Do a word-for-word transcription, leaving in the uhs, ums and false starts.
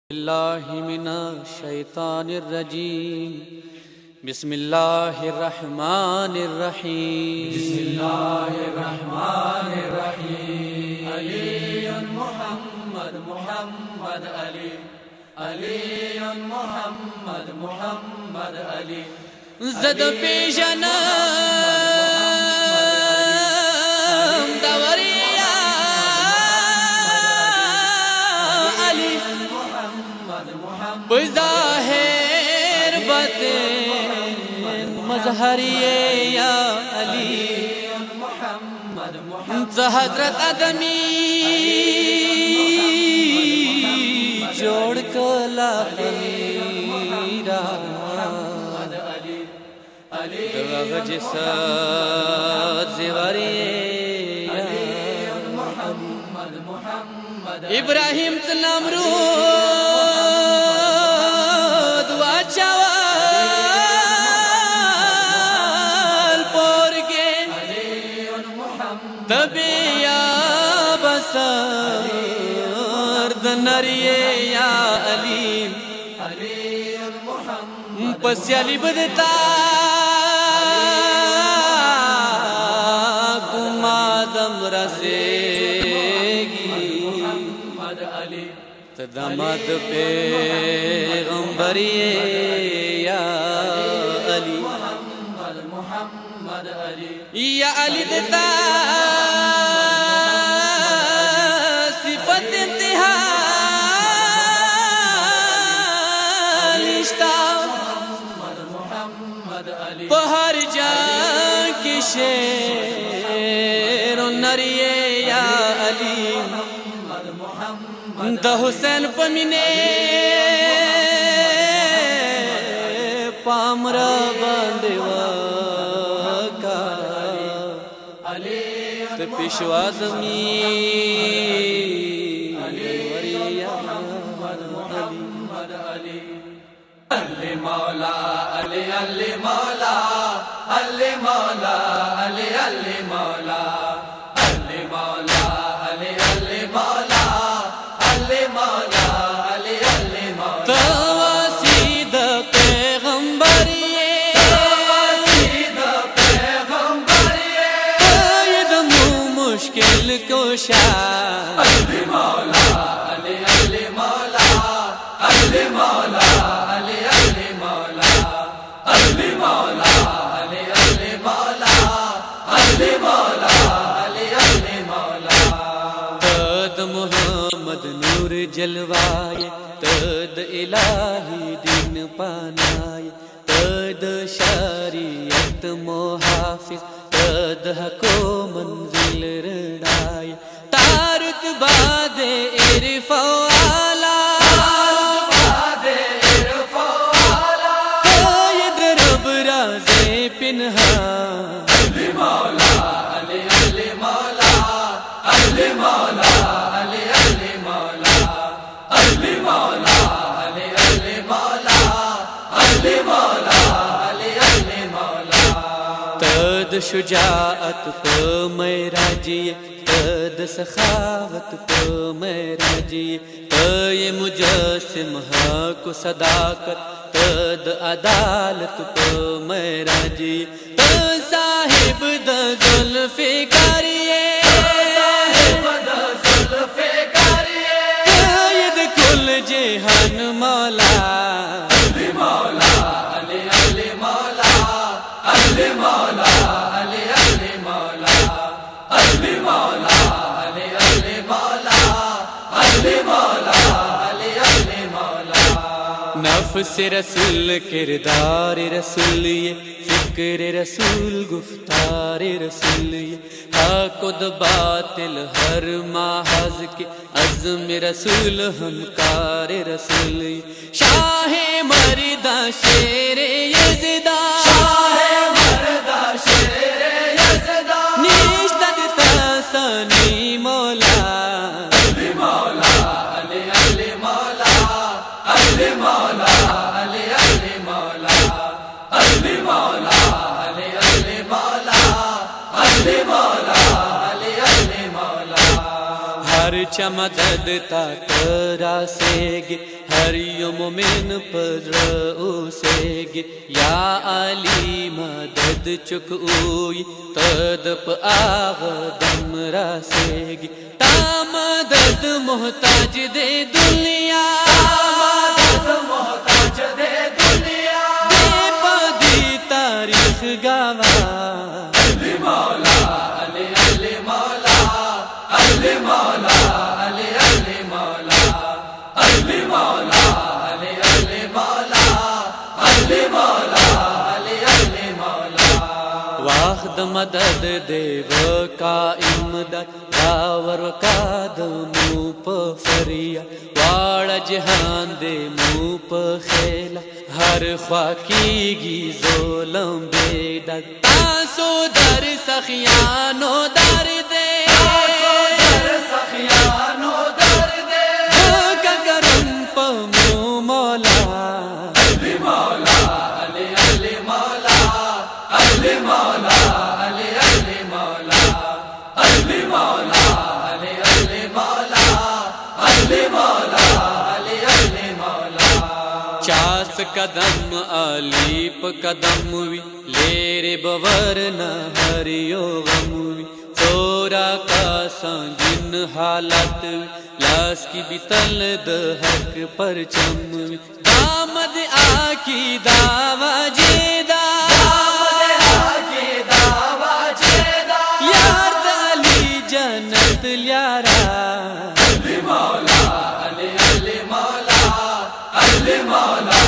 बिस्मिल्लाहिमिनश्शैतानिर्रजीम बिस्मिल्लाहिर्रहमानिर्रहीम बिस्मिल्लाहिर्रहमानिर्रहीम अलीयुन मुहम्मद मुहम्मद अली अलीयुन मुहम्मद मुहम्मद अली ज़द पेशनम दवरिया अली बज़ाहिर बातिन मज़हरिये या अली हज़रत आदमी जोड़ कला मीरा इब्राहिम नमरूद वाचावाल पोर के तबिया बसर दनरिये या अली पस्याली बदता गुमादम रसेगी तदमद पैगंबरिये या अली या अली देता सिफत इंतहा पहर जा के शेर नरिये या अली द हुसैन पमिने पामरा बंदेवा का तो पेशवा दमी अली मौला अली अली मौला अली मौला अली अली मौला अली मौला अली अली मौला अली मौला अली अली मौला तवासीद पैगंबरिये तवासीद पैगंबरिये कायद मुश्किल कोशा अली मौला अली अली मौला अली मौला अली अली मौला अली मौला अली अली मौला अली मौला अली अली मौला तद मोहम्मद नूर जलवाए तद इलाही दिन पानाए तद शरीयत मोहाफिज तद हको मंजिल रड़ाए तारुत बादे इरफा आला पिन्हा अली मौला अली अली मौला अली मौला अली अली मौला अली मौला अली अली मौला अली मौला अली अली मौला तद शुजाअत पे मैराजिए तद सखावत पे मैराजिए ये मुजस्सिम हक सदाकत तद अदालत पे मैराजी त साहिब द जुल्फ़िकारिये साहिब द जुल्फ़िकारिये कायद कुल जहान मौला अली मौला अली अली मौला अली मौला अली अली मौला अली मौला अली अली मौला अली मौला अली अली मौला नफ्स रसूल किरदार रसूल ये फिक्र रसूल गुफ्तार रसूल ये हाकुद बातिल हर माहज के अज़्म रसूल हमकार रसूल ये शाह मर्दा शेर यज़दा शाह मर्दा शेर यज़दा निश्तद तासानी मौला अली मौला अली अली मौला अली मौला अली अली मौला अली मौला अली अली मौला अली मौला अली अली मौला हर बाचा मदद तातरा सेगे हरियो मोमिन पर उसेगे या अली मदद चुक उई तदप आग दमरा सेगे ता मदद मोहताज दे दुनिया मदद मोहताज दे दुनिया बेपदी तारीख गावा अली मौला अली अली मौला अली मौला अली अली मौला अली मौला अली अली मौला अली मौला अली अली मौला वाहद मदद देव का इमदद दावर का मूप फरिया वाड़ जहान दे मूप खेला हर ख्वाकी गी जोलम बेदद तासो दर सखियानो दर दे सखियानो दर दे गगरम पमो मौला अली मौला अली अली मौला अली मौला अली अली मौला अली मौला अली अली मौला अली मौला अली अली मौला चास कदम अलीप कदम वी लेरे बवर न हरियो गमुवी चोरा का संगिन हालत लाश की बितल दहक पर चमवी दामद आकी दावा जेदा दामद आकी दावा जेदा यार अली जन्नत ल्यारा अली मौला अली अली मौला अली मौला